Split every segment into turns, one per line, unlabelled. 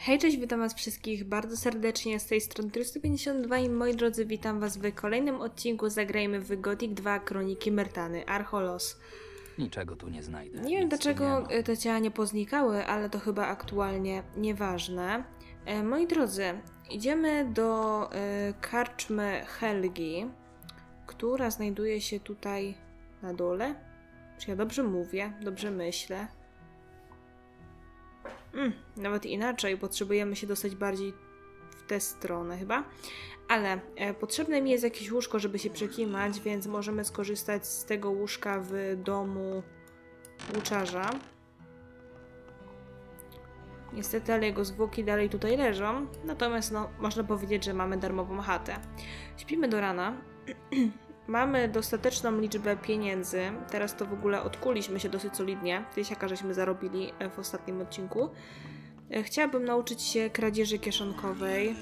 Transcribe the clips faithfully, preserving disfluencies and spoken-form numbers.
Hej, cześć, witam was wszystkich bardzo serdecznie, z tej strony trzysta pięćdziesiąt dwa i moi drodzy, witam was w kolejnym odcinku Zagrajmy w Gothic dwa Kroniki Myrtany, Archolos.
Niczego tu nie znajdę.
Nie wiem
Nic
dlaczego
tu nie
te ciała nie poznikały, ale to chyba aktualnie nieważne. E, moi drodzy, idziemy do e, karczmy Helgi, która znajduje się tutaj na dole. Czy ja dobrze mówię? Dobrze myślę? Mm, nawet inaczej, potrzebujemy się dostać bardziej w tę stronę chyba. Ale e, potrzebne mi jest jakieś łóżko, żeby się przekimać, więc możemy skorzystać z tego łóżka w domu łuczarza. Niestety, ale jego zwłoki dalej tutaj leżą. Natomiast no, można powiedzieć, że mamy darmową chatę. Śpimy do rana. Mamy dostateczną liczbę pieniędzy. Teraz to w ogóle odkuliśmy się dosyć solidnie. Tysiaka żeśmy zarobili w ostatnim odcinku. Chciałabym nauczyć się kradzieży kieszonkowej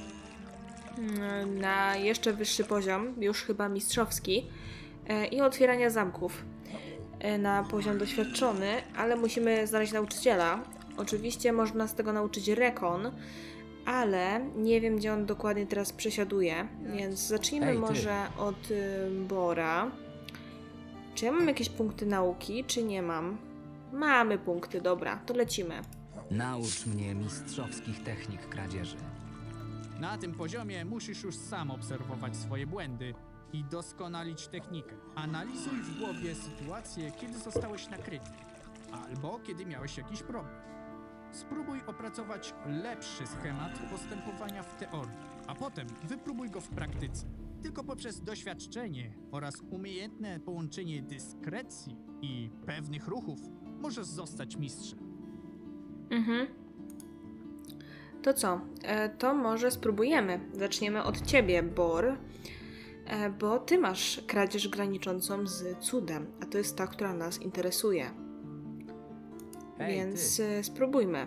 na jeszcze wyższy poziom, już chyba mistrzowski, i otwierania zamków na poziom doświadczony, ale musimy znaleźć nauczyciela. Oczywiście można z tego nauczyć Rekon, ale nie wiem, gdzie on dokładnie teraz przesiaduje, więc zacznijmy
Hej,
może od y, Bora. Czy ja mam jakieś punkty nauki, czy nie mam? Mamy punkty, dobra, to lecimy.
Naucz mnie mistrzowskich technik kradzieży.
Na tym poziomie musisz już sam obserwować swoje błędy i doskonalić technikę. Analizuj w głowie sytuację, kiedy zostałeś nakryty, albo kiedy miałeś jakiś problem. Spróbuj opracować lepszy schemat postępowania w teorii, a potem wypróbuj go w praktyce. Tylko poprzez doświadczenie oraz umiejętne połączenie dyskrecji i pewnych ruchów możesz zostać mistrzem.
Mhm. To co? E, to może spróbujemy. Zaczniemy od ciebie, Bor, e, bo ty masz kradzież graniczącą z cudem, a to jest ta, która nas interesuje.
Hej,
Więc
ty.
y, spróbujmy.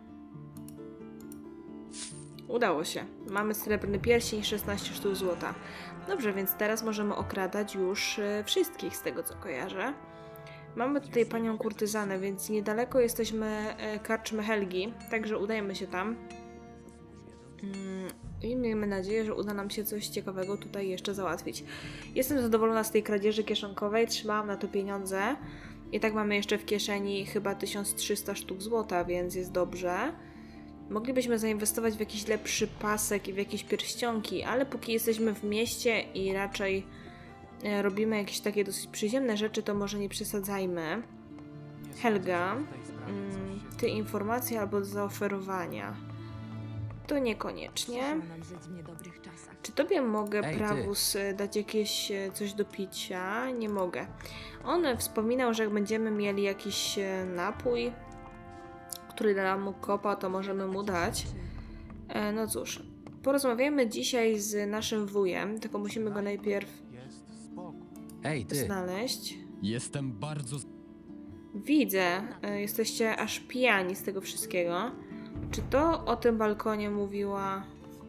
Udało się. Mamy srebrny pierścień i szesnaście sztuk złota. Dobrze, więc teraz możemy okradać już y, wszystkich z tego, co kojarzę. Mamy tutaj panią kurtyzanę, więc niedaleko jesteśmy y, karczmy Helgi, także udajemy się tam. Mm, I miejmy nadzieję, że uda nam się coś ciekawego tutaj jeszcze załatwić. Jestem zadowolona z tej kradzieży kieszonkowej, trzymałam na to pieniądze. I tak mamy jeszcze w kieszeni chyba tysiąc trzysta sztuk złota, więc jest dobrze. Moglibyśmy zainwestować w jakiś lepszy pasek i w jakieś pierścionki, ale póki jesteśmy w mieście i raczej e, robimy jakieś takie dosyć przyziemne rzeczy, to może nie przesadzajmy. Helga, mm, ty informacje albo do zaoferowania. To niekoniecznie. Czy tobie mogę,
Ej, ty.
Prawus, dać jakieś e, coś do picia? Nie mogę. On wspominał, że jak będziemy mieli jakiś e, napój, który da mu kopa, to możemy mu dać. E, no cóż, porozmawiamy dzisiaj z naszym wujem, tylko musimy go najpierw
Hej, ty.
znaleźć.
Jestem bardzo...
Widzę, e, jesteście aż pijani z tego wszystkiego. Czy to o tym balkonie mówiła...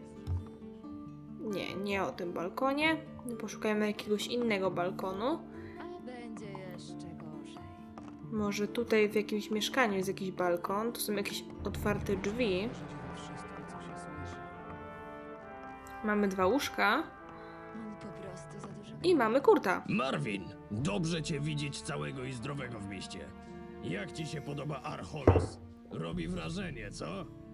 Nie, nie o tym balkonie. Poszukajmy jakiegoś innego balkonu.
Będzie jeszcze gorzej.
Może tutaj w jakimś mieszkaniu jest jakiś balkon. Tu są jakieś otwarte drzwi. Mamy dwa łóżka.
Mam po prostu za dużo...
I mamy kurta.
Marvin, dobrze cię widzieć całego i zdrowego w mieście. Jak ci się podoba Archolos? Robi wrażenie, co?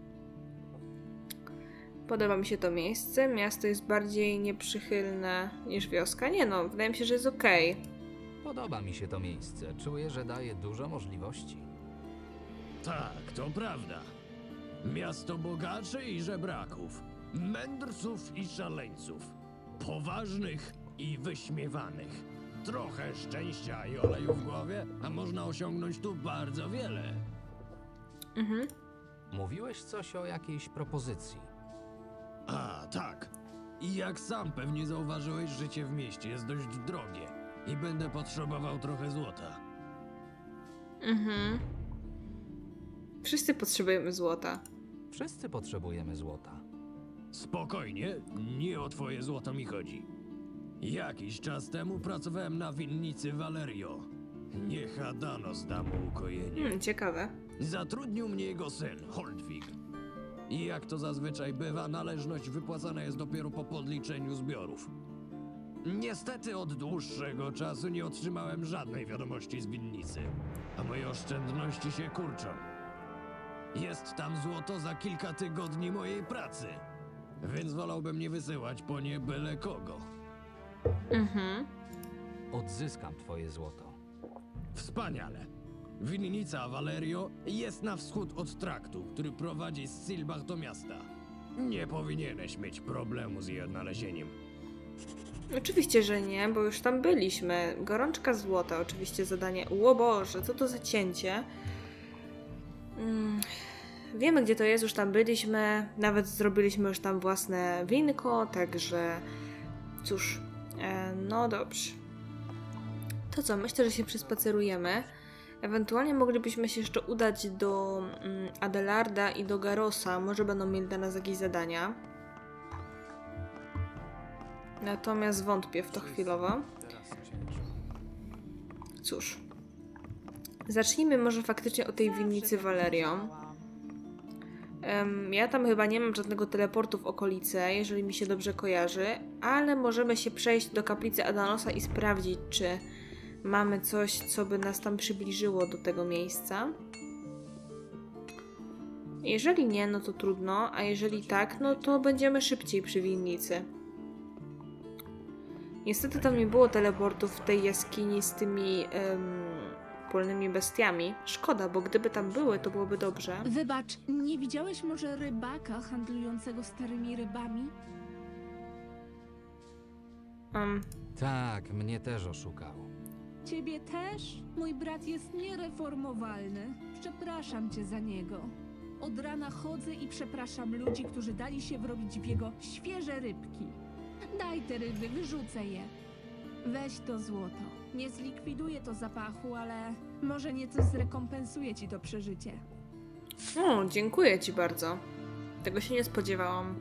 Podoba mi się to miejsce. Miasto jest bardziej nieprzychylne niż wioska. Nie no, wydaje mi się, że jest okej.
Podoba mi się to miejsce. Czuję, że daje dużo możliwości.
Tak, to prawda. Miasto bogaczy i żebraków, mędrców i szaleńców, poważnych i wyśmiewanych. Trochę szczęścia i oleju w głowie, a można osiągnąć tu bardzo wiele.
Mhm.
Mówiłeś coś o jakiejś propozycji.
A, tak. I jak sam pewnie zauważyłeś, życie w mieście jest dość drogie i będę potrzebował trochę złota.
Mhm. Wszyscy potrzebujemy złota.
Wszyscy potrzebujemy złota.
Spokojnie, nie o twoje złoto mi chodzi. Jakiś czas temu pracowałem na winnicy Valerio. Niech Adanos da mu ukojenie.
Hmm, ciekawe.
Zatrudnił mnie jego syn, Holdwig. I jak to zazwyczaj bywa, należność wypłacana jest dopiero po podliczeniu zbiorów. Niestety od dłuższego czasu nie otrzymałem żadnej wiadomości z winnicy, a moje oszczędności się kurczą. Jest tam złoto za kilka tygodni mojej pracy, więc wolałbym nie wysyłać po nie byle kogo.
Mhm.
Odzyskam twoje złoto.
Wspaniale. Winnica Valerio jest na wschód od traktu, który prowadzi z Silbach do miasta. Nie powinieneś mieć problemu z jej odnalezieniem.
Oczywiście, że nie, bo już tam byliśmy. Gorączka złota, oczywiście zadanie. Ło Boże, co to za cięcie? Mm, wiemy, gdzie to jest, już tam byliśmy. Nawet zrobiliśmy już tam własne winko, także cóż, e, no dobrze. To co, myślę, że się przespacerujemy. Ewentualnie moglibyśmy się jeszcze udać do mm, Adelarda i do Garosa. Może będą mieli dla nas jakieś zadania. Natomiast wątpię w to chwilowo. Cóż. Zacznijmy może faktycznie od tej winnicy Valerio. Um, ja tam chyba nie mam żadnego teleportu w okolicy, jeżeli mi się dobrze kojarzy, ale możemy się przejść do kaplicy Adanosa i sprawdzić, czy mamy coś, co by nas tam przybliżyło do tego miejsca. Jeżeli nie, no to trudno, a jeżeli tak, no to będziemy szybciej przy winnicy. Niestety tam nie było teleportów w tej jaskini z tymi um, polnymi bestiami. Szkoda, bo gdyby tam były, to byłoby dobrze.
Wybacz, nie widziałeś może rybaka handlującego starymi rybami?
Um,
Tak, mnie też oszukał.
Ciebie też? Mój brat jest niereformowalny. Przepraszam cię za niego. Od rana chodzę i przepraszam ludzi, którzy dali się wrobić w jego świeże rybki. Daj te ryby, wyrzucę je. Weź to złoto. Nie zlikwiduję to zapachu, ale może nieco zrekompensuje ci to przeżycie.
o, dziękuję ci bardzo. Tego się nie spodziewałam.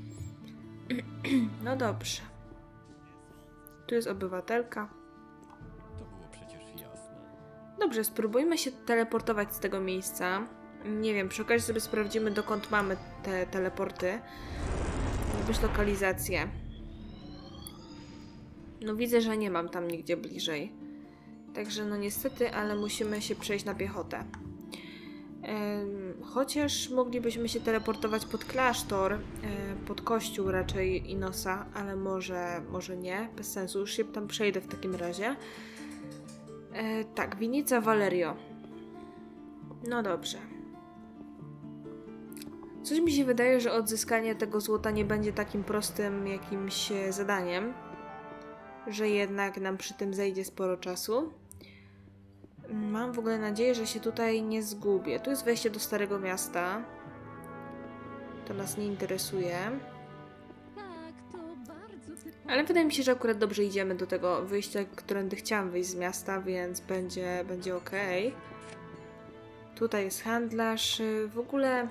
No dobrze. Tu jest obywatelka.
To było przecież jasne.
Dobrze, spróbujmy się teleportować z tego miejsca. Nie wiem, przy okazji sobie sprawdzimy, dokąd mamy te teleporty. Wybierz lokalizację. No widzę, że nie mam tam nigdzie bliżej. Także no niestety, ale musimy się przejść na piechotę. Ym, chociaż moglibyśmy się teleportować pod klasztor, yy, pod kościół raczej Inosa, ale może, może nie, bez sensu, już się tam przejdę w takim razie. Yy, tak, winnica Valerio. No dobrze. Coś mi się wydaje, że odzyskanie tego złota nie będzie takim prostym jakimś zadaniem, że jednak nam przy tym zejdzie sporo czasu. Mam w ogóle nadzieję, że się tutaj nie zgubię. Tu jest wejście do Starego Miasta. To nas nie interesuje.
Tak, to bardzo typowe.
Ale wydaje mi się, że akurat dobrze idziemy do tego wyjścia, którędy chciałam wyjść z miasta, więc będzie, będzie ok. Tutaj jest handlarz. W ogóle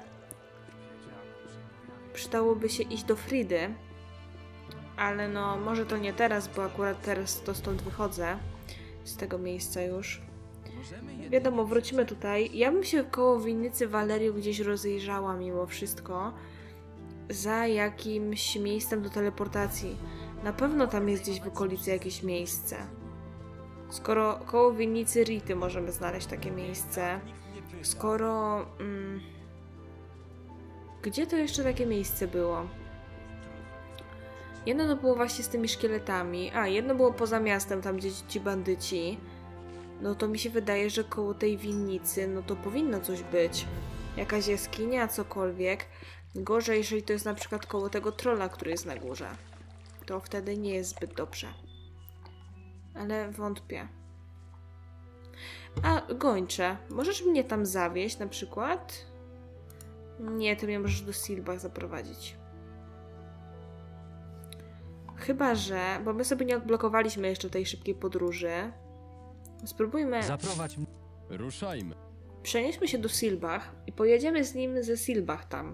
przydałoby się iść do Fridy. Ale no, może to nie teraz, bo akurat teraz to stąd wychodzę. Z tego miejsca już. Wiadomo, wrócimy tutaj. Ja bym się koło winnicy Valerio gdzieś rozejrzała mimo wszystko. Za jakimś miejscem do teleportacji. Na pewno tam jest gdzieś w okolicy jakieś miejsce. Skoro koło winnicy Rity możemy znaleźć takie miejsce. Skoro... Mm, gdzie to jeszcze takie miejsce było? Jedno to było właśnie z tymi szkieletami. A, jedno było poza miastem, tam gdzie ci bandyci. No to mi się wydaje, że koło tej winnicy, no to powinno coś być. Jakaś jaskinia, cokolwiek. Gorzej, jeżeli to jest na przykład koło tego trolla, który jest na górze. To wtedy nie jest zbyt dobrze. Ale wątpię. A, gończe. Możesz mnie tam zawieźć na przykład? Nie, ty mnie możesz do Silbach zaprowadzić. Chyba, że... Bo my sobie nie odblokowaliśmy jeszcze tej szybkiej podróży. Spróbujmy...
Zaprowadź mnie.
Ruszajmy.
Przenieśmy się do Silbach i pojedziemy z nim ze Silbach tam.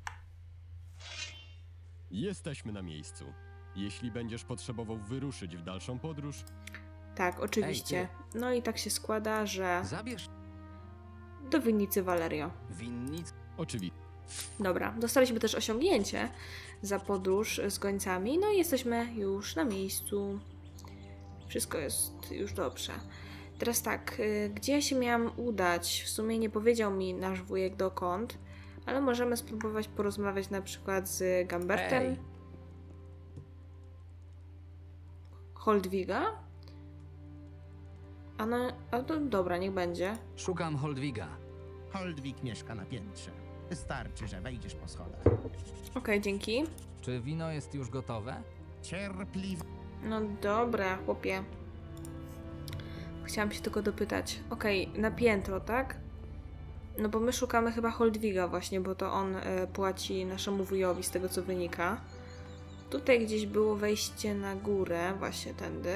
Jesteśmy na miejscu. Jeśli będziesz potrzebował wyruszyć w dalszą podróż,
Tak, oczywiście.
Ej,
No i tak się składa, że
Zabierz
do winnicy Valerio.
winnicę.
oczywiście.
Dobra, dostaliśmy też osiągnięcie za podróż z gońcami, no i jesteśmy już na miejscu. Wszystko jest już dobrze. Teraz tak, y, gdzie ja się miałam udać? W sumie nie powiedział mi nasz wujek dokąd, ale możemy spróbować porozmawiać na przykład z Gambertem.
Ej.
Holdwiga? A no, a to dobra, niech będzie.
Szukam Holdwiga.
Holdwig mieszka na piętrze. Wystarczy, że wejdziesz po schodach.
Okej, dzięki.
Czy wino jest już gotowe?
Cierpliwie.
No dobra, chłopie. Chciałam się tylko dopytać. Okej, na piętro, tak? No bo my szukamy chyba Holdwiga właśnie, bo to on e, płaci naszemu wujowi z tego co wynika. Tutaj gdzieś było wejście na górę, właśnie tędy.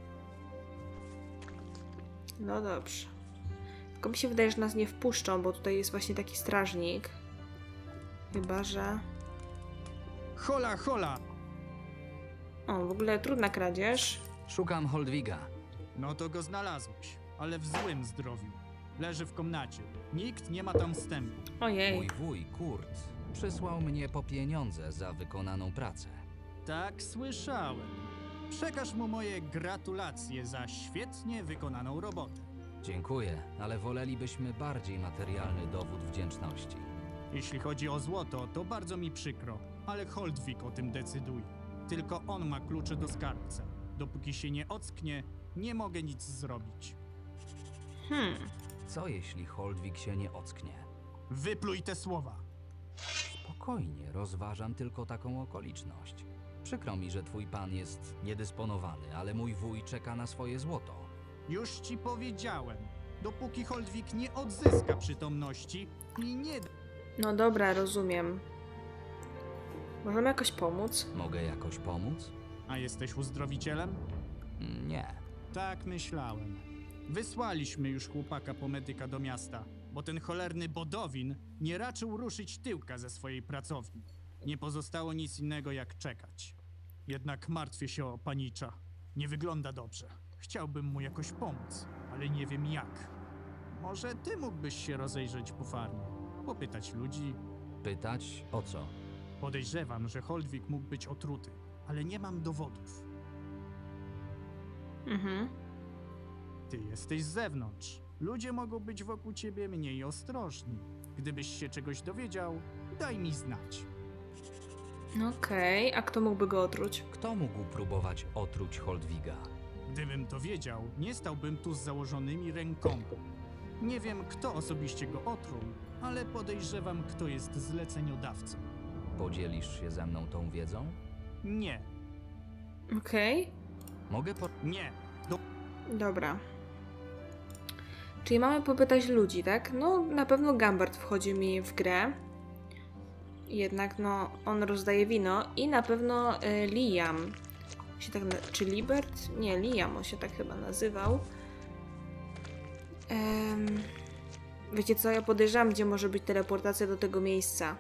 No dobrze. Tylko mi się wydaje, że nas nie wpuszczą, bo tutaj jest właśnie taki strażnik. Chyba, że...
Hola, hola!
O, w ogóle trudna kradzież.
Szukam Holdwiga.
No to go znalazłeś, ale w złym zdrowiu. Leży w komnacie. Nikt nie ma tam wstępu.
Ojej.
Mój wuj, Kurt, przysłał mnie po pieniądze za wykonaną pracę.
Tak słyszałem. Przekaż mu moje gratulacje za świetnie wykonaną robotę.
Dziękuję, ale wolelibyśmy bardziej materialny dowód wdzięczności.
Jeśli chodzi o złoto, to bardzo mi przykro, ale Holdwig o tym decyduje. Tylko on ma klucze do skarbca. Dopóki się nie ocknie, nie mogę nic zrobić.
Hmm.
Co jeśli Holdwig się nie ocknie?
Wypluj te słowa.
Spokojnie, rozważam tylko taką okoliczność. Przykro mi, że twój pan jest niedysponowany, ale mój wuj czeka na swoje złoto.
Już ci powiedziałem. Dopóki Holdwig nie odzyska przytomności i nie...
No dobra, rozumiem. Możemy jakoś pomóc?
Mogę jakoś pomóc?
A jesteś uzdrowicielem?
Mm, Nie.
Tak myślałem. Wysłaliśmy już chłopaka po medyka do miasta, bo ten cholerny Bodowin nie raczył ruszyć tyłka ze swojej pracowni. Nie pozostało nic innego jak czekać. Jednak martwię się o panicza. Nie wygląda dobrze. Chciałbym mu jakoś pomóc, ale nie wiem jak. Może ty mógłbyś się rozejrzeć po farmie, popytać ludzi.
Pytać o co?
Podejrzewam, że Holdwig mógł być otruty, ale nie mam dowodów.
Mhm.
Ty jesteś z zewnątrz. Ludzie mogą być wokół ciebie mniej ostrożni. Gdybyś się czegoś dowiedział, daj mi znać.
Okej, a kto mógłby go otruć?
Kto mógł próbować otruć Holdwiga?
Gdybym to wiedział, nie stałbym tu z założonymi rękoma. Nie wiem, kto osobiście go otruł, ale podejrzewam, kto jest zleceniodawcą.
Podzielisz się ze mną tą wiedzą?
Nie,
Okej,
Mogę po...
nie.
dobra. Czyli mamy popytać ludzi, tak? No, na pewno Gambart wchodzi mi w grę. Jednak, no, on rozdaje wino i na pewno y, Liam. Się tak na... Czy Libert? Nie, Liam on się tak chyba nazywał. Em... Wiecie co, ja podejrzewam, gdzie może być teleportacja do tego miejsca.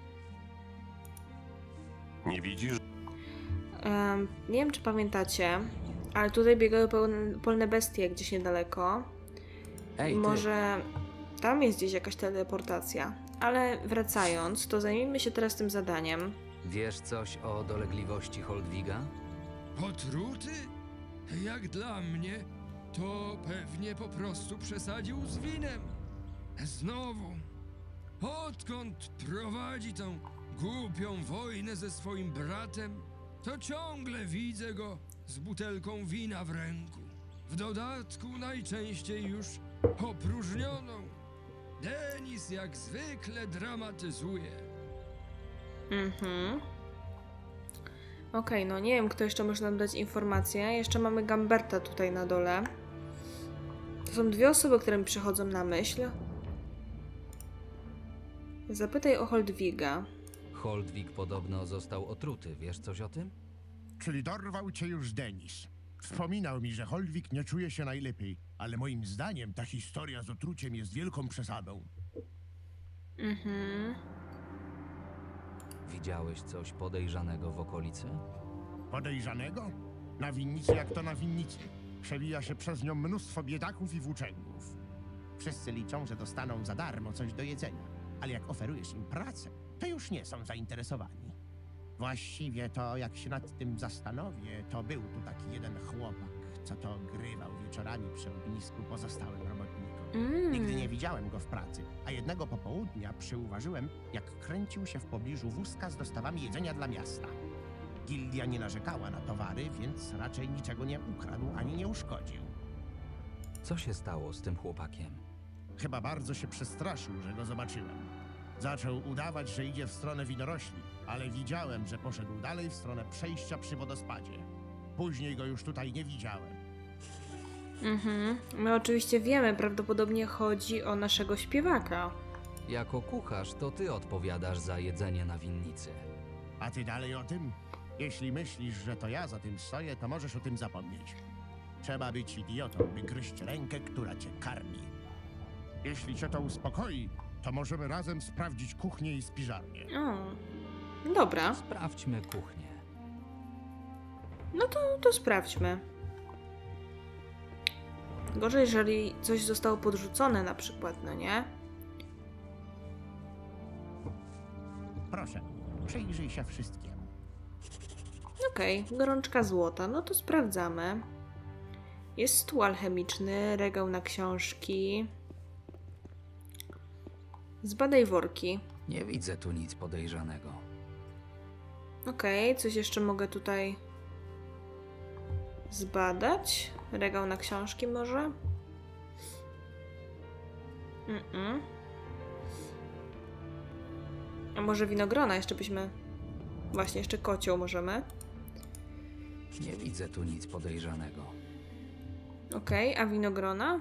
Nie widzisz?
Em, nie wiem, czy pamiętacie, ale tutaj biegały pełne, polne bestie gdzieś niedaleko.
Ej,
I
ty.
może tam jest gdzieś jakaś teleportacja. Ale wracając, to zajmijmy się teraz tym zadaniem.
Wiesz coś o dolegliwości Holdwiga?
Otruty? Jak dla mnie, to pewnie po prostu przesadził z winem. Znowu. Odkąd prowadzi tą głupią wojnę ze swoim bratem, to ciągle widzę go z butelką wina w ręku. W dodatku najczęściej już opróżnioną. Denis jak zwykle dramatyzuje.
Mhm. Okej, no nie wiem, kto jeszcze może nam dać informacje. Jeszcze mamy Gamberta tutaj na dole. To są dwie osoby, które mi przychodzą na myśl. Zapytaj o Holdwiga.
Holdwig podobno został otruty. Wiesz coś o tym?
Czyli dorwał cię już Denis. Wspominał mi, że Holdwig nie czuje się najlepiej, ale moim zdaniem ta historia z otruciem jest wielką przesadą.
Mhm.
Widziałeś coś podejrzanego w okolicy?
Podejrzanego? Na winnicy jak to na winnicy. Przewija się przez nią mnóstwo biedaków i włóczęgów. Wszyscy liczą, że dostaną za darmo coś do jedzenia, ale jak oferujesz im pracę, to już nie są zainteresowani. Właściwie to, jak się nad tym zastanowię, to był tu taki jeden chłopak, co to grywał wieczorami przy ognisku pozostałym robotnikom.
Mm.
Nigdy nie widziałem go w pracy, a jednego popołudnia przyuważyłem, jak kręcił się w pobliżu wózka z dostawami jedzenia dla miasta. Gildia nie narzekała na towary, więc raczej niczego nie ukradł ani nie uszkodził.
Co się stało z tym chłopakiem?
Chyba bardzo się przestraszył, że go zobaczyłem. Zaczął udawać, że idzie w stronę winorośli, ale widziałem, że poszedł dalej w stronę przejścia przy wodospadzie. Później go już tutaj nie widziałem.
Mhm. My oczywiście wiemy, prawdopodobnie chodzi o naszego śpiewaka.
Jako kucharz to ty odpowiadasz za jedzenie na winnicy.
A ty dalej o tym? Jeśli myślisz, że to ja za tym stoję, to możesz o tym zapomnieć. Trzeba być idiotą, by gryźć rękę, która cię karmi. Jeśli cię to uspokoi, to możemy razem sprawdzić kuchnię i spiżarnię.
O, dobra.
Sprawdźmy kuchnię.
No to, to sprawdźmy. Gorzej, jeżeli coś zostało podrzucone na przykład, no nie?
Proszę, przyjrzyj się wszystkiemu.
Okej, okay, gorączka złota, no to sprawdzamy. Jest stół alchemiczny, regał na książki. Zbadaj worki.
Nie widzę tu nic podejrzanego.
Okej, okay, coś jeszcze mogę tutaj zbadać? Regał na książki może? Mm-mm. A może winogrona jeszcze byśmy... Właśnie, jeszcze kocioł możemy.
Nie widzę tu nic podejrzanego.
Okej, okay, a winogrona?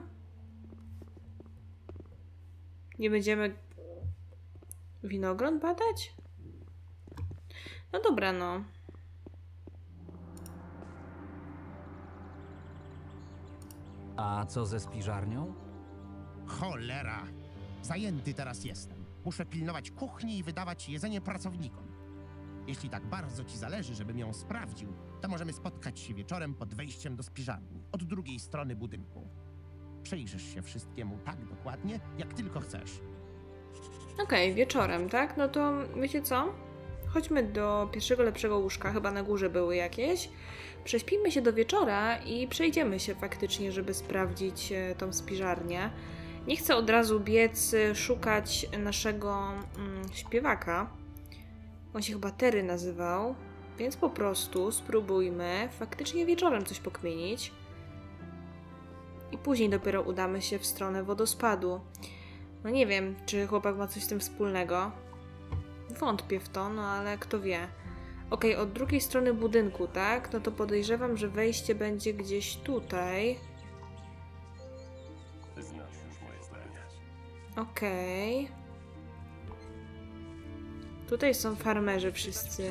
Nie będziemy winogron badać? No dobra, no.
A co ze spiżarnią?
Cholera! Zajęty teraz jestem. Muszę pilnować kuchni i wydawać jedzenie pracownikom. Jeśli tak bardzo ci zależy, żebym ją sprawdził, to możemy spotkać się wieczorem pod wejściem do spiżarni, od drugiej strony budynku. Przyjrzysz się wszystkiemu tak dokładnie, jak tylko chcesz.
Okej, okay, wieczorem, tak? No to wiecie co? Chodźmy do pierwszego lepszego łóżka, chyba na górze były jakieś. Prześpimy się do wieczora i przejdziemy się faktycznie, żeby sprawdzić tą spiżarnię. Nie chcę od razu biec szukać naszego mm, śpiewaka. On się chyba Terry nazywał, więc po prostu spróbujmy faktycznie wieczorem coś pokminić. I później dopiero udamy się w stronę wodospadu. No nie wiem, czy chłopak ma coś z tym wspólnego. Wątpię w to, no ale kto wie. Okej, okay, od drugiej strony budynku, tak? No to podejrzewam, że wejście będzie gdzieś tutaj. Okej. Okay. Tutaj są farmerzy wszyscy.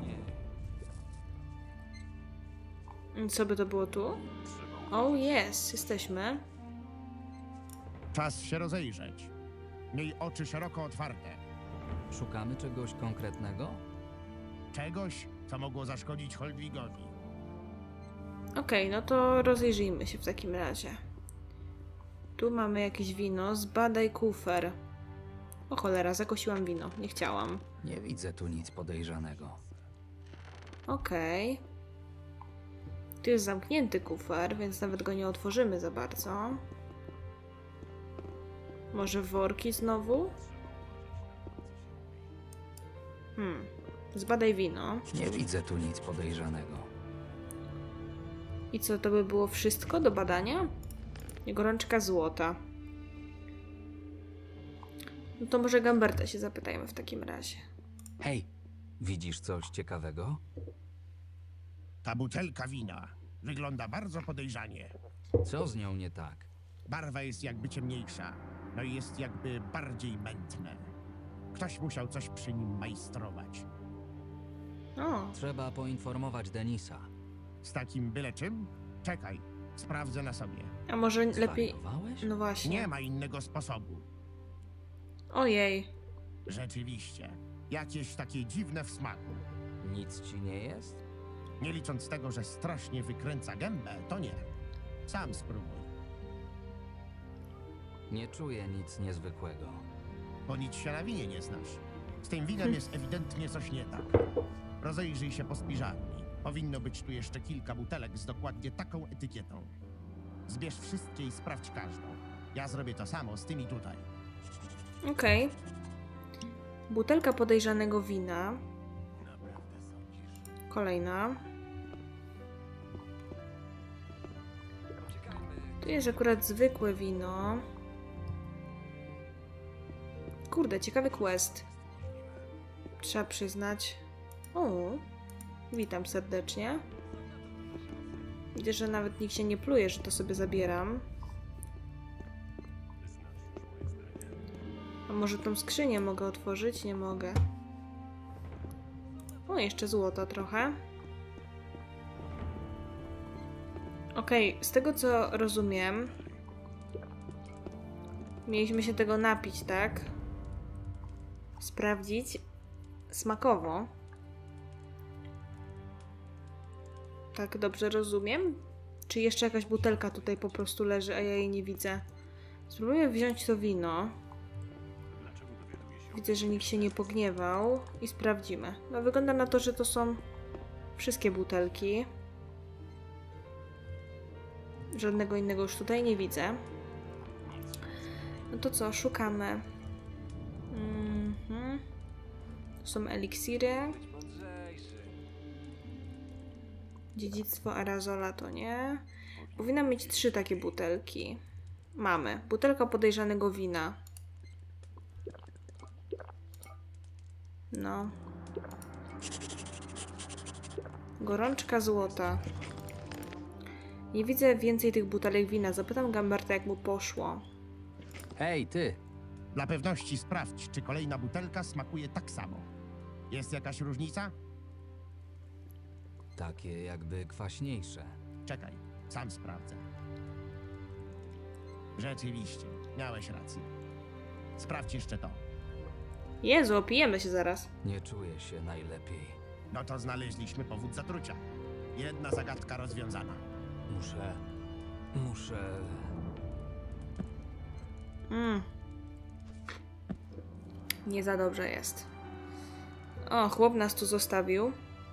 Co by to było tu? O, oh, jest, jesteśmy.
Czas się rozejrzeć. Miej oczy szeroko otwarte.
Szukamy czegoś konkretnego?
Czegoś, co mogło zaszkodzić Holdwigowi.
Okej, okay, no to rozejrzyjmy się w takim razie. Tu mamy jakieś wino. Zbadaj kufer. O cholera, zakosiłam wino. Nie chciałam.
Nie widzę tu nic podejrzanego.
Okej. Okay. Tu jest zamknięty kufer, więc nawet go nie otworzymy za bardzo. Może worki znowu? Hmm. Zbadaj wino.
Nie widzę tu nic podejrzanego.
I co, to by było wszystko do badania? Gorączka złota. No to może Gamberta się zapytajmy w takim razie.
Hej, widzisz coś ciekawego?
Ta butelka wina wygląda bardzo podejrzanie.
Co z nią nie tak?
Barwa jest jakby ciemniejsza, no i jest jakby bardziej mętne. Ktoś musiał coś przy nim majstrować.
O.
Trzeba poinformować Denisa.
Z takim byle czym? Czekaj, sprawdzę na sobie.
A może lepiej...
Zwariowałeś?
No właśnie.
Nie ma innego sposobu.
Ojej.
Rzeczywiście. Jakieś takie dziwne w smaku.
Nic ci nie jest?
Nie licząc tego, że strasznie wykręca gębę, to nie. Sam spróbuj.
Nie czuję nic niezwykłego.
Bo nic się na winie nie znasz. Z tym winem jest ewidentnie coś nie tak. Rozejrzyj się po spiżarni. Powinno być tu jeszcze kilka butelek z dokładnie taką etykietą. Zbierz wszystkie i sprawdź każdą. Ja zrobię to samo z tymi tutaj.
Okej. Butelka podejrzanego wina. Kolejna. Tu jest akurat zwykłe wino. Kurde, ciekawy quest. Trzeba przyznać. O, witam serdecznie. Widzę, że nawet nikt się nie pluje, że to sobie zabieram. A może tą skrzynię mogę otworzyć? Nie mogę. O, jeszcze złota trochę. Okej, okay, z tego co rozumiem, mieliśmy się tego napić, tak? Sprawdzić smakowo. Tak dobrze rozumiem? Czy jeszcze jakaś butelka tutaj po prostu leży, a ja jej nie widzę? Spróbuję wziąć to wino. Widzę, że nikt się nie pogniewał i sprawdzimy. No wygląda na to, że to są wszystkie butelki. Żadnego innego już tutaj nie widzę. No to co, szukamy. Mhm. To są eliksiry. Dziedzictwo Arazola to nie. Powinna mieć trzy takie butelki. Mamy. Butelka podejrzanego wina. No. Gorączka złota. Nie widzę więcej tych butelek wina. Zapytam Gamberta, jak mu poszło.
Hej, ty!
Dla pewności sprawdź, czy kolejna butelka smakuje tak samo. Jest jakaś różnica?
Takie jakby kwaśniejsze.
Czekaj, sam sprawdzę. Rzeczywiście, miałeś rację. Sprawdź jeszcze to.
Jezu, opijemy się zaraz.
Nie czuję się najlepiej.
No to znaleźliśmy powód zatrucia. Jedna zagadka rozwiązana.
Muszę... Muszę...
Mm. Nie za dobrze jest. O, chłop nas tu zostawił.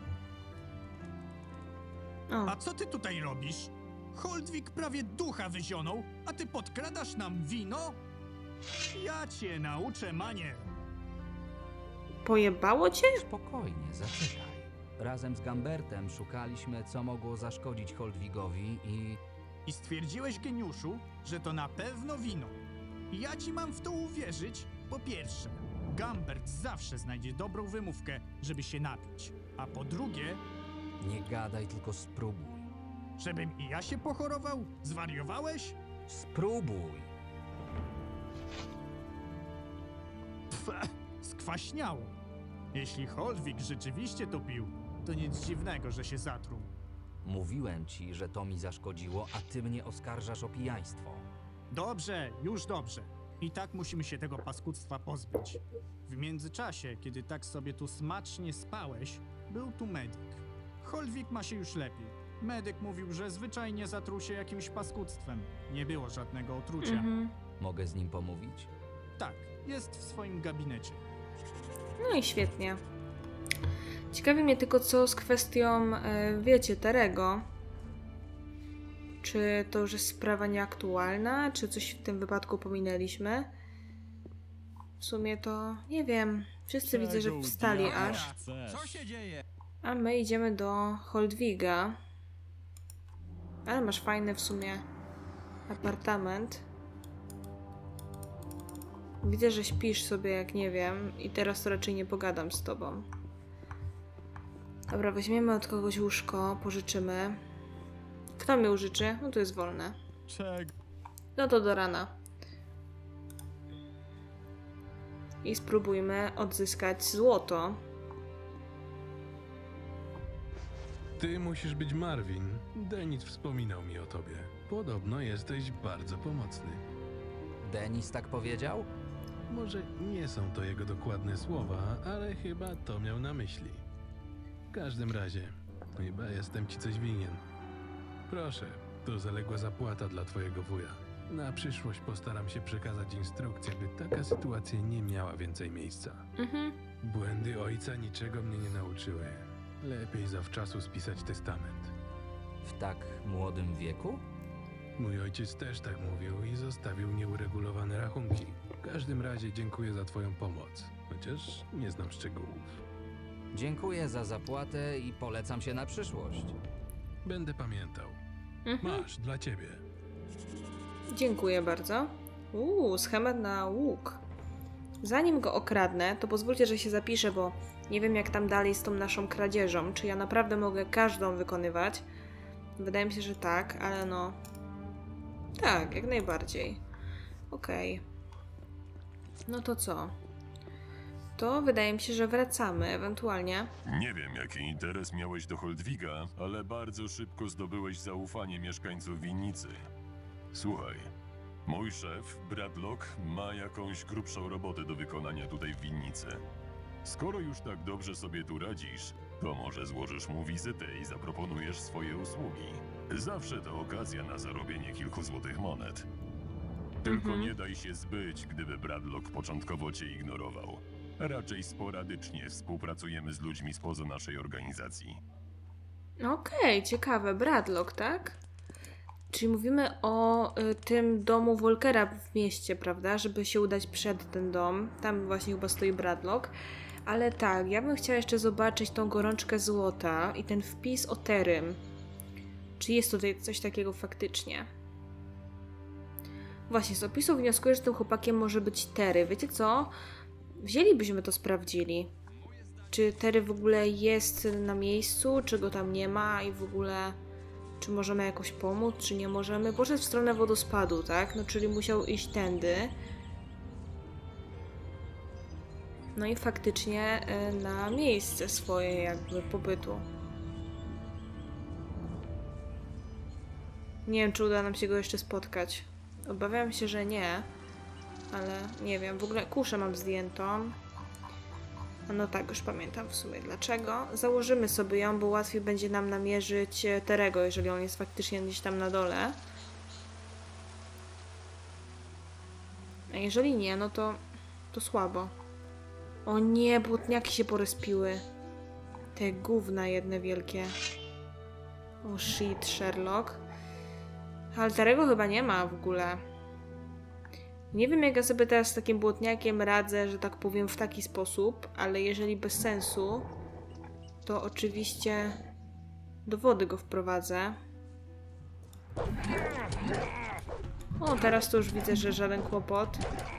O.
A co ty tutaj robisz? Holdwig prawie ducha wyzionął, a ty podkradasz nam wino? Ja cię nauczę manier.
Pojebało cię?
Spokojnie, zaczekaj. Razem z Gambertem szukaliśmy, co mogło zaszkodzić Holdwigowi i...
I stwierdziłeś, geniuszu, że to na pewno wino. Ja ci mam w to uwierzyć, po pierwsze, Gambert zawsze znajdzie dobrą wymówkę, żeby się napić. A po drugie...
Nie gadaj, tylko spróbuj.
Żebym i ja się pochorował? Zwariowałeś?
Spróbuj!
Pfe, skwaśniało. Jeśli Holdwig rzeczywiście to pił, to nic dziwnego, że się zatruł.
Mówiłem ci, że to mi zaszkodziło, a ty mnie oskarżasz o pijaństwo.
Dobrze, już dobrze. I tak musimy się tego paskudztwa pozbyć. W międzyczasie, kiedy tak sobie tu smacznie spałeś, był tu medyk. Holdwig ma się już lepiej. Medyk mówił, że zwyczajnie zatruł się jakimś paskudztwem. Nie było żadnego otrucia.
Mhm.
Mogę z nim pomówić?
Tak, jest w swoim gabinecie.
No i świetnie. Ciekawi mnie tylko, co z kwestią, e, wiecie, Terego. Czy to już jest sprawa nieaktualna, czy coś w tym wypadku pominęliśmy? W sumie to nie wiem. Wszyscy widzę, że wstali aż.
Co się dzieje?
A my idziemy do Holdwiga. Ale masz fajny w sumie apartament. Widzę, że śpisz sobie jak nie wiem i teraz to raczej nie pogadam z tobą. Dobra, weźmiemy od kogoś łóżko, pożyczymy. Kto mi użyczy? No to jest wolne.
Czek.
No to do rana. I spróbujmy odzyskać złoto.
Ty musisz być Marvin. Dennis wspominał mi o tobie. Podobno jesteś bardzo pomocny.
Denis tak powiedział?
Może nie są to jego dokładne słowa, ale chyba to miał na myśli. W każdym razie, chyba jestem ci coś winien. Proszę, to zaległa zapłata dla twojego wuja. Na przyszłość postaram się przekazać instrukcję, by taka sytuacja nie miała więcej miejsca.
Mhm.
Błędy ojca niczego mnie nie nauczyły. Lepiej zawczasu spisać testament.
W tak młodym wieku?
Mój ojciec też tak mówił i zostawił nieuregulowane rachunki. W każdym razie dziękuję za twoją pomoc, chociaż nie znam szczegółów.
Dziękuję za zapłatę i polecam się na przyszłość.
Będę pamiętał.
Mhm.
Masz, dla ciebie.
Dziękuję bardzo. Uuu, schemat na łuk. Zanim go okradnę, to pozwólcie, że się zapiszę, bo nie wiem jak tam dalej z tą naszą kradzieżą. Czy ja naprawdę mogę każdą wykonywać? Wydaje mi się, że tak, ale no... Tak, jak najbardziej. Okej. Okay. No to co? To wydaje mi się, że wracamy, ewentualnie.
Nie wiem, jaki interes miałeś do Holdwiga, ale bardzo szybko zdobyłeś zaufanie mieszkańców winnicy. Słuchaj, mój szef, Bradlock, ma jakąś grubszą robotę do wykonania tutaj w winnicy. Skoro już tak dobrze sobie tu radzisz, to może złożysz mu wizytę i zaproponujesz swoje usługi. Zawsze to okazja na zarobienie kilku złotych monet. Tylko
Mhm.
nie daj się zbyć, gdyby Bradlock początkowo cię ignorował. Raczej sporadycznie współpracujemy z ludźmi spoza naszej organizacji.
Okej, okay, ciekawe. Bradlock, tak? Czyli mówimy o y, tym domu Volkera w mieście, prawda? Żeby się udać przed ten dom. Tam właśnie chyba stoi Bradlock. Ale tak, ja bym chciała jeszcze zobaczyć tą gorączkę złota i ten wpis o Terym. Czy jest tutaj coś takiego faktycznie? Właśnie, z opisu wnioskuję, że tym chłopakiem może być Tery. Wiecie co? Wzięlibyśmy to, sprawdzili. Czy Tery w ogóle jest na miejscu, czy go tam nie ma i w ogóle... Czy możemy jakoś pomóc, czy nie możemy? Poszedł w stronę wodospadu, tak? No, czyli musiał iść tędy. No i faktycznie y, na miejsce swoje jakby pobytu. Nie wiem, czy uda nam się go jeszcze spotkać. Obawiam się, że nie. Ale nie wiem, w ogóle kuszę mam zdjętą. No tak, już pamiętam w sumie dlaczego. Założymy sobie ją, bo łatwiej będzie nam namierzyć Terego, jeżeli on jest faktycznie gdzieś tam na dole. A jeżeli nie, no to, to słabo. O nie, błotniaki się porespiły. Te gówna jedne wielkie. O shit, Sherlock. Ale Terego chyba nie ma w ogóle. Nie wiem, jak ja sobie teraz z takim błotniakiem radzę, że tak powiem, w taki sposób, ale jeżeli bez sensu, to oczywiście do wody go wprowadzę. O, teraz to już widzę, że żaden kłopot.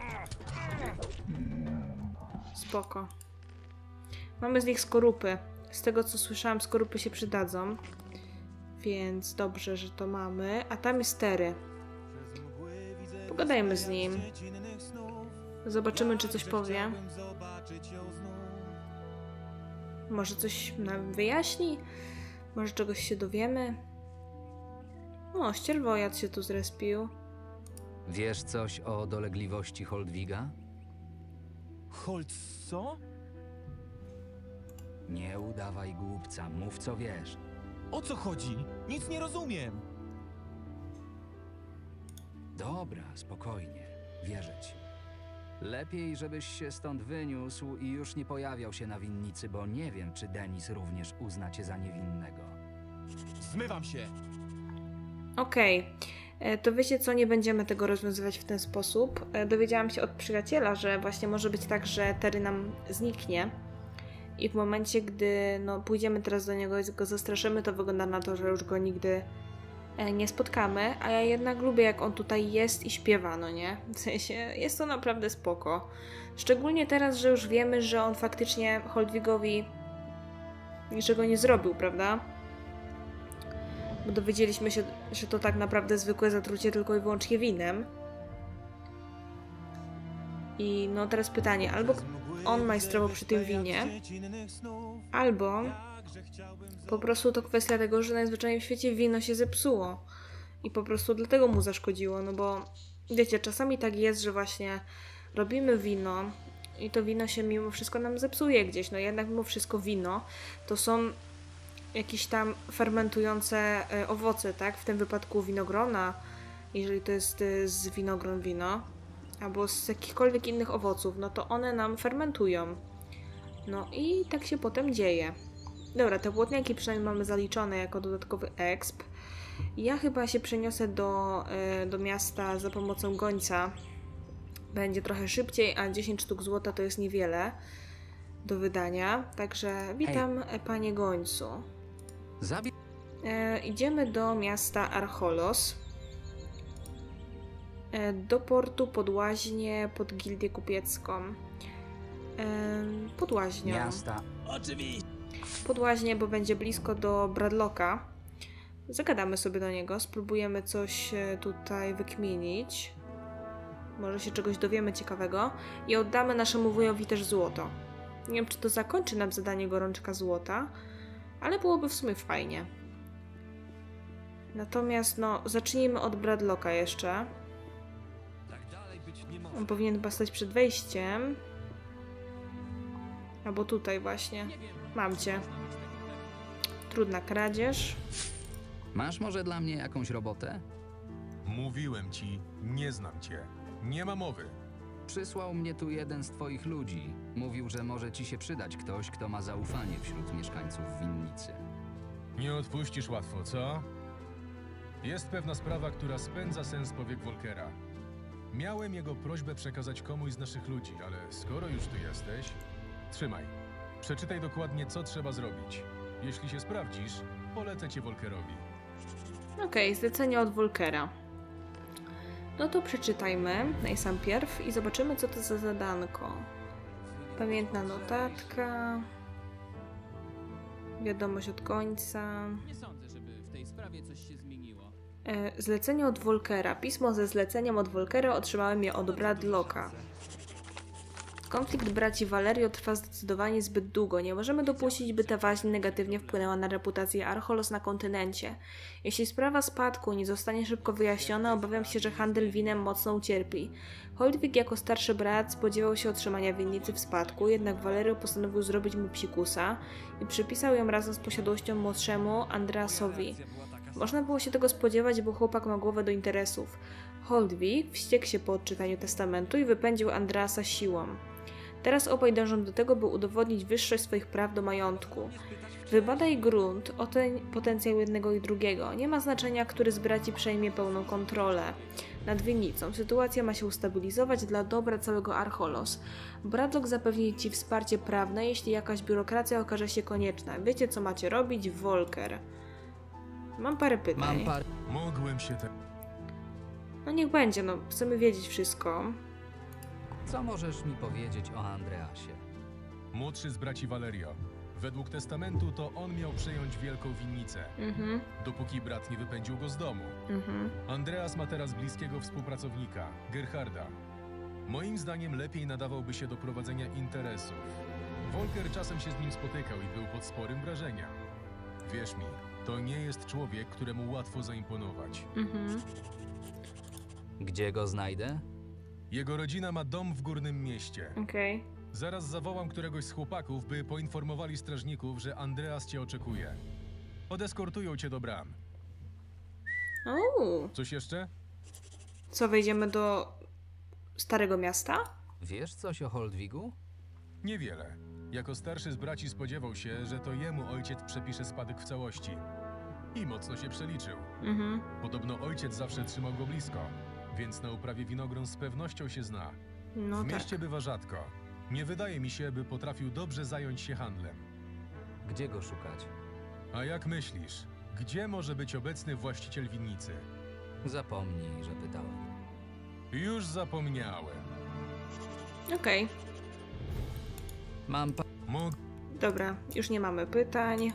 Spoko. Mamy z nich skorupy. Z tego, co słyszałam, skorupy się przydadzą. Więc dobrze, że to mamy. A tam jest Tery. Pogadajmy z nim. Zobaczymy, czy coś powie. Może coś nam wyjaśni? Może czegoś się dowiemy? O, ścierwojad się tu zrespił.
Wiesz coś o dolegliwości Holdwiga?
Hold co?
Nie udawaj głupca, mów co wiesz.
O co chodzi? Nic nie rozumiem.
Dobra, spokojnie. Wierzę ci. Lepiej, żebyś się stąd wyniósł i już nie pojawiał się na winnicy, bo nie wiem, czy Denis również uzna cię za niewinnego.
Zmywam się.
Okej. Okay. To wiecie co, nie będziemy tego rozwiązywać w ten sposób. Dowiedziałam się od przyjaciela, że właśnie może być tak, że Tery nam zniknie i w momencie, gdy no, pójdziemy teraz do niego i go zastraszymy, to wygląda na to, że już go nigdy nie spotkamy, a ja jednak lubię, jak on tutaj jest i śpiewa, no nie? W sensie, jest to naprawdę spoko. Szczególnie teraz, że już wiemy, że on faktycznie Holdwigowi niczego nie zrobił, prawda? Bo dowiedzieliśmy się, że to tak naprawdę zwykłe zatrucie tylko i wyłącznie winem. I no teraz pytanie, albo on majstrował przy tym winie, albo po prostu to kwestia tego, że najzwyczajniej w świecie wino się zepsuło i po prostu dlatego mu zaszkodziło, no bo wiecie, czasami tak jest, że właśnie robimy wino i to wino się mimo wszystko nam zepsuje gdzieś, no jednak mimo wszystko wino to są jakieś tam fermentujące owoce, tak? W tym wypadku winogrona, jeżeli to jest y, z winogron wino, albo z jakichkolwiek innych owoców, no to one nam fermentują. No i tak się potem dzieje. Dobra, te błotniaki przynajmniej mamy zaliczone jako dodatkowy exp. Ja chyba się przeniosę do, y, do miasta za pomocą gońca. Będzie trochę szybciej, a dziesięć sztuk złota to jest niewiele do wydania. Także witam, Hej. panie gońcu.
Zabie
e, idziemy do miasta Archolos. E, do portu pod łaźnię, pod gildię kupiecką. E, pod łaźnią.
Miasta.
Oczywiście.
Pod łaźnię, bo będzie blisko do Bradlocka. Zagadamy sobie do niego, spróbujemy coś tutaj wykminić. Może się czegoś dowiemy ciekawego. I oddamy naszemu wujowi też złoto. Nie wiem, czy to zakończy nam zadanie gorączka złota, ale byłoby w sumie fajnie. Natomiast, no, zacznijmy od Bradlocka jeszcze. On powinien chyba stać przed wejściem. Albo tutaj właśnie. Mam cię. Trudna kradzież.
Masz może dla mnie jakąś robotę?
Mówiłem ci, nie znam cię. Nie ma mowy.
Przysłał mnie tu jeden z twoich ludzi. Mówił, że może ci się przydać ktoś, kto ma zaufanie wśród mieszkańców winnicy.
Nie odpuścisz łatwo, co? Jest pewna sprawa, która spędza sens powiek Volkera. Miałem jego prośbę przekazać komuś z naszych ludzi, ale skoro już tu jesteś, trzymaj. Przeczytaj dokładnie, co trzeba zrobić. Jeśli się sprawdzisz, polecę cię Volkerowi.
Okej, okay, zlecenie od Volkera. No to przeczytajmy najsampierw i zobaczymy, co to za zadanko. Pamiętna notatka. Wiadomość od końca.
Nie sądzę, żeby w tej sprawie coś się zmieniło.
E, zlecenie od Volkera. Pismo ze zleceniem od Volkera otrzymałem je od Bradlocka. Konflikt braci Valerio trwa zdecydowanie zbyt długo. Nie możemy dopuścić, by ta waźń negatywnie wpłynęła na reputację Archolos na kontynencie. Jeśli sprawa spadku nie zostanie szybko wyjaśniona, obawiam się, że handel winem mocno ucierpi. Holdwig jako starszy brat spodziewał się otrzymania winnicy w spadku, jednak Valerio postanowił zrobić mu psikusa i przypisał ją razem z posiadłością młodszemu Andreasowi. Można było się tego spodziewać, bo chłopak ma głowę do interesów. Holdwig wściekł się po odczytaniu testamentu i wypędził Andreasa siłą. Teraz obaj dążą do tego, by udowodnić wyższość swoich praw do majątku. Wybadaj grunt, oceń potencjał jednego i drugiego. Nie ma znaczenia, który z braci przejmie pełną kontrolę nad winnicą. Sytuacja ma się ustabilizować dla dobra całego Archolos. Bradlock zapewni ci wsparcie prawne, jeśli jakaś biurokracja okaże się konieczna. Wiecie, co macie robić? Volker. Mam parę pytań.
Mam par...
Mogłem się te...
No niech będzie, no chcemy wiedzieć wszystko.
Co możesz mi powiedzieć o Andreasie?
Młodszy z braci Valerio. Według testamentu to on miał przejąć wielką winnicę,
Mhm.
dopóki brat nie wypędził go z domu.
Mhm.
Andreas ma teraz bliskiego współpracownika, Gerharda. Moim zdaniem lepiej nadawałby się do prowadzenia interesów. Volker czasem się z nim spotykał i był pod sporym wrażeniem. Wierz mi, to nie jest człowiek, któremu łatwo zaimponować.
Mhm.
Gdzie go znajdę?
Jego rodzina ma dom w Górnym Mieście.
Okej. Okay.
Zaraz zawołam któregoś z chłopaków, by poinformowali strażników, że Andreas cię oczekuje. Odeskortują cię do bram.
Uuu.
Coś jeszcze?
Co, wejdziemy do Starego Miasta?
Wiesz coś o Holdwigu?
Niewiele. Jako starszy z braci spodziewał się, że to jemu ojciec przepisze spadek w całości. I mocno się przeliczył.
Mhm.
Podobno ojciec zawsze trzymał go blisko, więc na uprawie winogron z pewnością się zna.
No
w mieście
tak.
bywa rzadko. Nie wydaje mi się, by potrafił dobrze zająć się handlem.
Gdzie go szukać?
A jak myślisz, gdzie może być obecny właściciel winnicy?
Zapomnij, że pytałem.
Już zapomniałem.
Okej. Okay.
Mam pa...
Mog...
Dobra, już nie mamy pytań.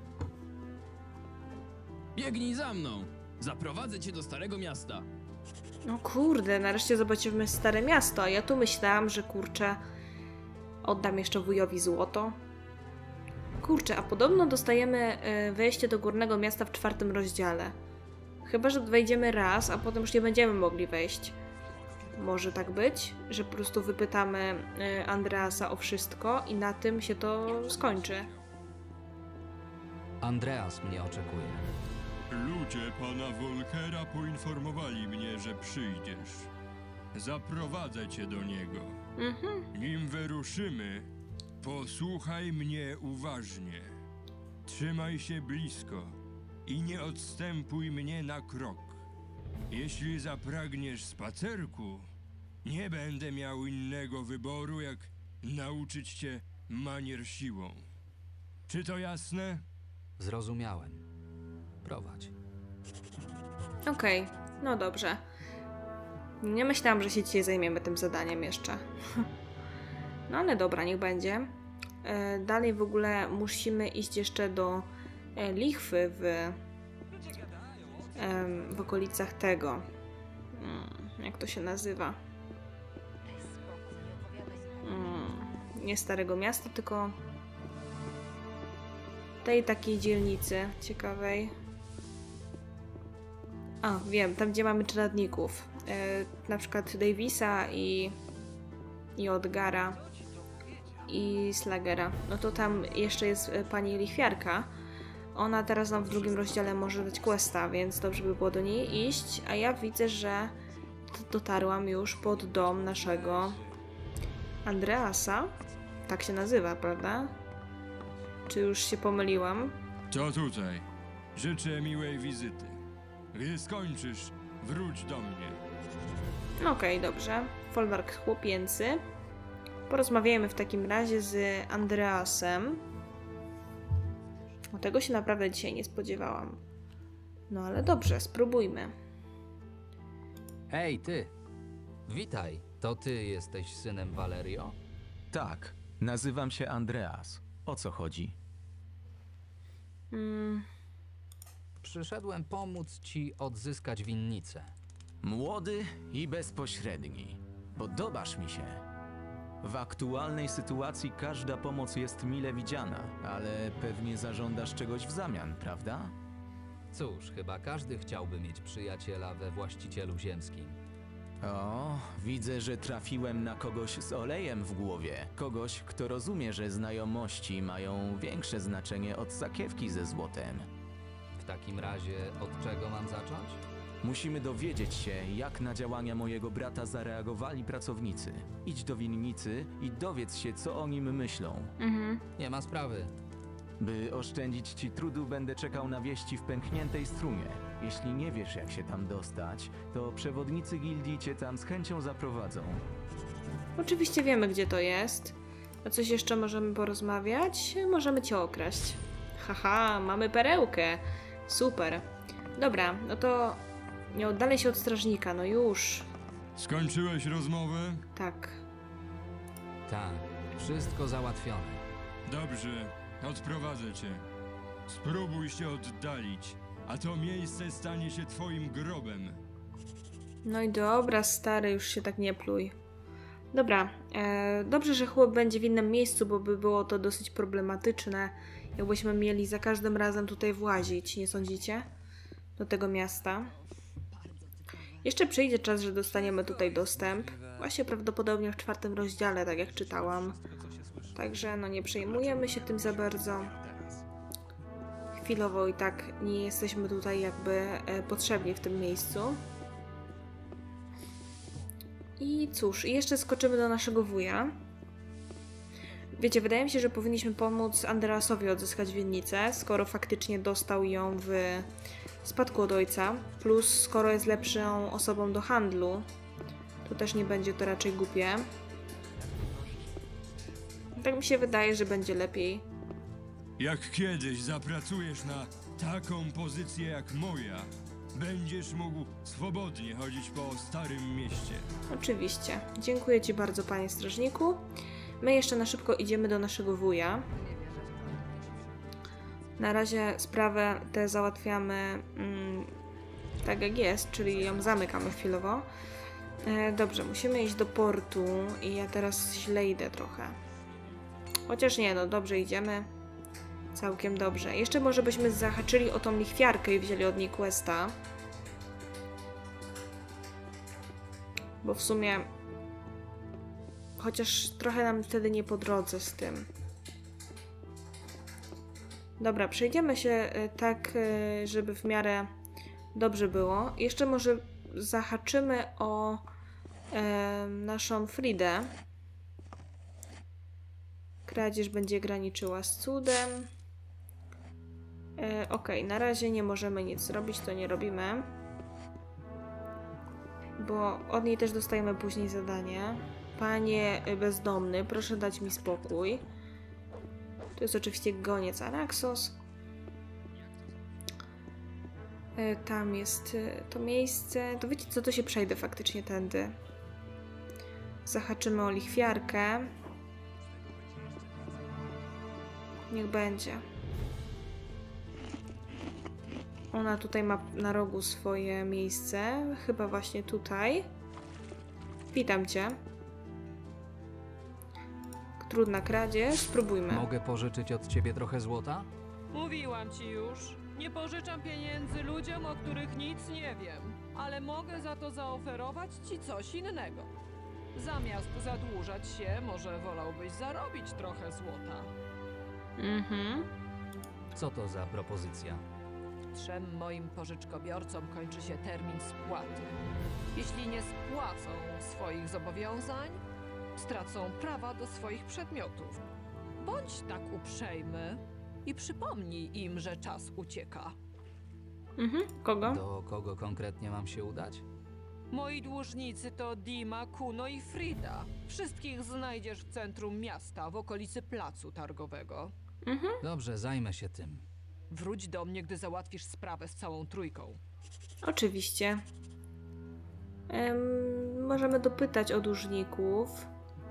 Biegnij za mną! Zaprowadzę cię do Starego Miasta.
No kurde, nareszcie zobaczymy Stare Miasto, a ja tu myślałam, że kurczę, oddam jeszcze wujowi złoto. Kurczę, a podobno dostajemy wejście do Górnego Miasta w czwartym rozdziale. Chyba że wejdziemy raz, a potem już nie będziemy mogli wejść. Może tak być, że po prostu wypytamy Andreasa o wszystko i na tym się to skończy.
Andreas mnie oczekuje.
Ludzie pana Volkera poinformowali mnie, że przyjdziesz. Zaprowadzę cię do niego.
Mhm.
Nim wyruszymy, posłuchaj mnie uważnie. Trzymaj się blisko i nie odstępuj mnie na krok. Jeśli zapragniesz spacerku, nie będę miał innego wyboru, jak nauczyć cię manier siłą. Czy to jasne?
Zrozumiałem. Prowadź.
Okej, no dobrze. Nie myślałam, że się dzisiaj zajmiemy tym zadaniem jeszcze. No ale dobra, niech będzie. E, dalej w ogóle musimy iść jeszcze do e, lichwy w, e, w okolicach tego. Hmm, jak to się nazywa? Hmm, nie Starego Miasta, tylko tej takiej dzielnicy ciekawej. A, wiem, tam gdzie mamy czeladników. E, na przykład Davisa i, i Odgara i Slagera. No to tam jeszcze jest pani lichwiarka. Ona teraz nam w drugim rozdziale może dać questa, więc dobrze by było do niej iść. A ja widzę, że dotarłam już pod dom naszego Andreasa. Tak się nazywa, prawda? Czy już się pomyliłam?
To tutaj. Życzę miłej wizyty. Gdy skończysz, wróć do mnie.
Okej, okay, dobrze. Folwark chłopięcy. Porozmawiajmy w takim razie z Andreasem. O tego się naprawdę dzisiaj nie spodziewałam. No ale dobrze, spróbujmy.
Hej, ty! Witaj, to ty jesteś synem Valerio?
Tak, nazywam się Andreas. O co chodzi?
Hmm.
Przyszedłem pomóc ci odzyskać winnicę.
Młody i bezpośredni. Podobasz mi się. W aktualnej sytuacji każda pomoc jest mile widziana, ale pewnie zażądasz czegoś w zamian, prawda?
Cóż, chyba każdy chciałby mieć przyjaciela we właścicielu ziemskim.
O, widzę, że trafiłem na kogoś z olejem w głowie. Kogoś, kto rozumie, że znajomości mają większe znaczenie od sakiewki ze złotem.
W takim razie od czego mam zacząć?
Musimy dowiedzieć się, jak na działania mojego brata zareagowali pracownicy. Idź do winnicy i dowiedz się, co o nim myślą.
Mhm.
Nie ma sprawy.
By oszczędzić ci trudu, będę czekał na wieści w pękniętej strunie. Jeśli nie wiesz, jak się tam dostać, to przewodnicy gildii cię tam z chęcią zaprowadzą.
Oczywiście wiemy, gdzie to jest. A coś jeszcze możemy porozmawiać? Możemy cię okraść. Haha, mamy perełkę. Super. Dobra, no to nie oddalaj się od strażnika, no już.
Skończyłeś rozmowę?
Tak.
Tak, wszystko załatwione.
Dobrze, odprowadzę cię. Spróbuj się oddalić, a to miejsce stanie się twoim grobem.
No i dobra, stary, już się tak nie pluj. Dobra, e, dobrze, że chłop będzie w innym miejscu, bo by było to dosyć problematyczne, jakbyśmy mieli za każdym razem tutaj włazić, nie sądzicie? Do tego miasta. Jeszcze przyjdzie czas, że dostaniemy tutaj dostęp. Właśnie prawdopodobnie w czwartym rozdziale, tak jak czytałam. Także no nie przejmujemy się tym za bardzo. Chwilowo i tak nie jesteśmy tutaj jakby e, potrzebni w tym miejscu. I cóż, jeszcze skoczymy do naszego wuja. Wiecie, wydaje mi się, że powinniśmy pomóc Andreasowi odzyskać winnicę, skoro faktycznie dostał ją w spadku od ojca. Plus, skoro jest lepszą osobą do handlu, to też nie będzie to raczej głupie. Tak mi się wydaje, że będzie lepiej.
Jak kiedyś zapracujesz na taką pozycję jak moja, będziesz mógł swobodnie chodzić po starym mieście.
Oczywiście. Dziękuję ci bardzo, panie strażniku. My jeszcze na szybko idziemy do naszego wuja. Na razie sprawę tę załatwiamy mm, tak jak jest, czyli ją zamykamy chwilowo. E, dobrze, musimy iść do portu i ja teraz źle idę trochę. Chociaż nie, no dobrze idziemy. Całkiem dobrze. Jeszcze może byśmy zahaczyli o tą lichwiarkę i wzięli od niej questa. Bo w sumie... Chociaż trochę nam wtedy nie po drodze z tym. Dobra, przejdziemy się e, tak, e, żeby w miarę dobrze było. Jeszcze może zahaczymy o e, naszą Fridę. Kradzież będzie graniczyła z cudem. E, ok, na razie nie możemy nic zrobić, to nie robimy. Bo od niej też dostajemy później zadanie. Panie bezdomny, proszę dać mi spokój. To jest oczywiście goniec Araxos. E, tam jest e, to miejsce. To wiecie co, to się przejdę faktycznie tędy. Zahaczymy o lichwiarkę. Niech będzie. Ona tutaj ma na rogu swoje miejsce. Chyba właśnie tutaj. Witam cię. Trudna kradzież. Spróbujmy.
Mogę pożyczyć od ciebie trochę złota?
Mówiłam ci już. Nie pożyczam pieniędzy ludziom, o których nic nie wiem. Ale mogę za to zaoferować ci coś innego. Zamiast zadłużać się, może wolałbyś zarobić trochę złota.
Mhm.
Co to za propozycja?
Trzem moim pożyczkobiorcom kończy się termin spłaty. Jeśli nie spłacą swoich zobowiązań, stracą prawa do swoich przedmiotów. Bądź tak uprzejmy i przypomnij im, że czas ucieka.
Mhm. Kogo?
Do kogo konkretnie mam się udać?
Moi dłużnicy to Dima, Kuno i Frida. Wszystkich znajdziesz w centrum miasta, w okolicy placu targowego.
Mhm.
Dobrze, zajmę się tym.
Wróć do mnie, gdy załatwisz sprawę z całą trójką.
Oczywiście. Em, możemy dopytać o dłużników.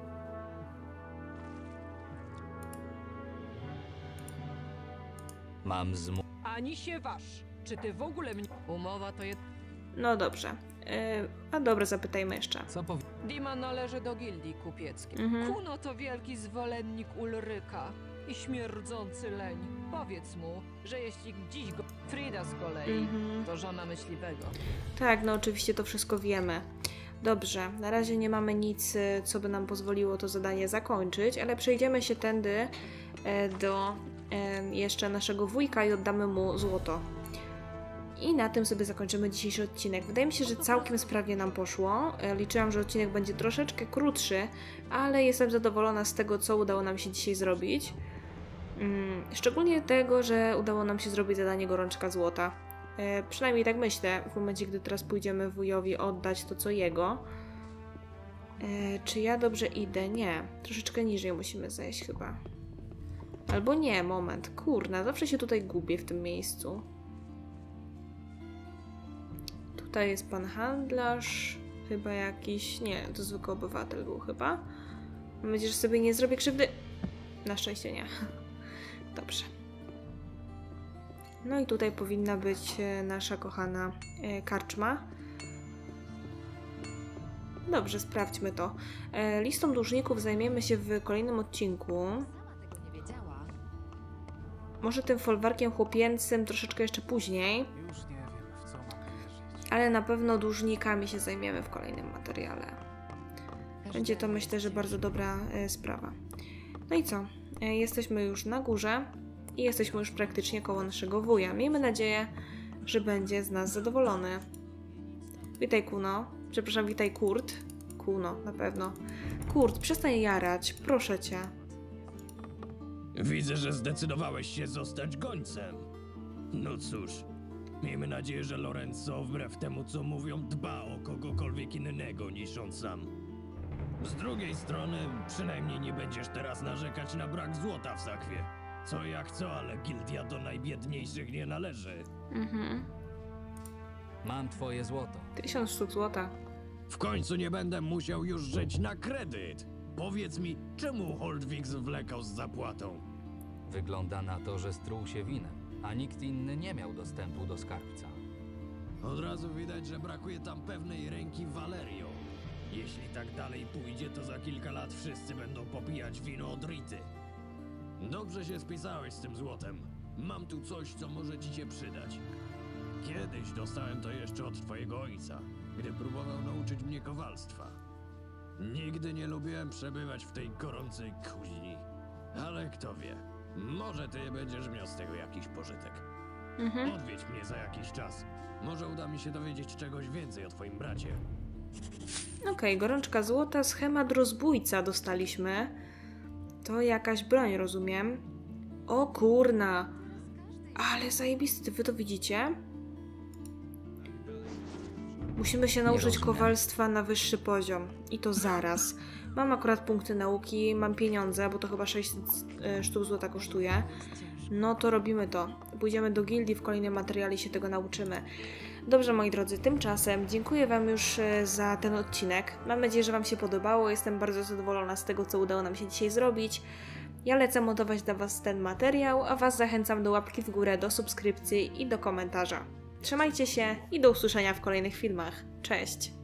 Mam zmu...
Ani się waż. Czy ty w ogóle mnie... Umowa to jest...
No dobrze. E, a dobra, zapytajmy jeszcze.
Co powie...
Dima należy do gildii kupieckiej.
Mhm.
Kuno to wielki zwolennik Ulryka i śmierdzący leń. Powiedz mu, że jeśli dziś go... Frida z kolei
Mhm.
to żona myśliwego.
Tak, no oczywiście to wszystko wiemy. Dobrze, na razie nie mamy nic, y, co by nam pozwoliło to zadanie zakończyć, ale przejdziemy się tędy e, do e, jeszcze naszego wujka i oddamy mu złoto. I na tym sobie zakończymy dzisiejszy odcinek. Wydaje mi się, że całkiem sprawnie nam poszło. E, liczyłam, że odcinek będzie troszeczkę krótszy, ale jestem zadowolona z tego, co udało nam się dzisiaj zrobić. Mm, szczególnie tego, że udało nam się zrobić zadanie gorączka złota. E, przynajmniej tak myślę, w momencie, gdy teraz pójdziemy wujowi oddać to, co jego. E, czy ja dobrze idę? Nie. Troszeczkę niżej musimy zejść chyba. Albo nie, moment. Kurna, zawsze się tutaj gubię w tym miejscu. Tutaj jest pan handlarz. Chyba jakiś... Nie, to zwykły obywatel był chyba. Mam nadzieję, że sobie nie zrobię krzywdy. Na szczęście nie. Dobrze. No i tutaj powinna być nasza kochana karczma. Dobrze, sprawdźmy to. Listą dłużników zajmiemy się w kolejnym odcinku. Może tym folwarkiem chłopięcym troszeczkę jeszcze później. Ale na pewno dłużnikami się zajmiemy w kolejnym materiale. Będzie to, myślę, że bardzo dobra sprawa. No i co? Jesteśmy już na górze. I jesteśmy już praktycznie koło naszego wuja. Miejmy nadzieję, że będzie z nas zadowolony. Witaj, Kuno. Przepraszam, witaj, Kurt. Kuno, na pewno. Kurt, przestań jarać, proszę cię.
Widzę, że zdecydowałeś się zostać gońcem. No cóż, miejmy nadzieję, że Lorenzo, wbrew temu co mówią, dba o kogokolwiek innego niż on sam. Z drugiej strony, przynajmniej nie będziesz teraz narzekać na brak złota w sakwie. Co jak co, ale gildia do najbiedniejszych nie należy.
Mhm.
Mam twoje złoto.
Tysiąc sztuk złota.
W końcu nie będę musiał już żyć na kredyt. Powiedz mi, czemu Holdwig zwlekał z zapłatą?
Wygląda na to, że struł się winem, a nikt inny nie miał dostępu do skarbca.
Od razu widać, że brakuje tam pewnej ręki Valerio. Jeśli tak dalej pójdzie, to za kilka lat wszyscy będą popijać wino od Rity. Dobrze się spisałeś z tym złotem. Mam tu coś, co może ci się przydać. Kiedyś dostałem to jeszcze od twojego ojca, gdy próbował nauczyć mnie kowalstwa. Nigdy nie lubiłem przebywać w tej gorącej kuźni. Ale kto wie, Może ty będziesz miał z tego jakiś pożytek.
Mhm.
Odwiedź mnie za jakiś czas. Może uda mi się dowiedzieć czegoś więcej o twoim bracie.
Okej, okay, gorączka złota, schemat rozbójca dostaliśmy. To jakaś broń, rozumiem. O kurna! Ale zajebisty, wy to widzicie? Musimy się nauczyć kowalstwa na wyższy poziom. I to zaraz. Mam akurat punkty nauki, mam pieniądze, bo to chyba sześćset sztuk złota kosztuje. No to robimy to. Pójdziemy do gildii w kolejnym materiale i się tego nauczymy. Dobrze, moi drodzy, tymczasem dziękuję wam już za ten odcinek. Mam nadzieję, że wam się podobało. Jestem bardzo zadowolona z tego, co udało nam się dzisiaj zrobić. Ja lecę montować dla was ten materiał, a was zachęcam do łapki w górę, do subskrypcji i do komentarza. Trzymajcie się i do usłyszenia w kolejnych filmach. Cześć!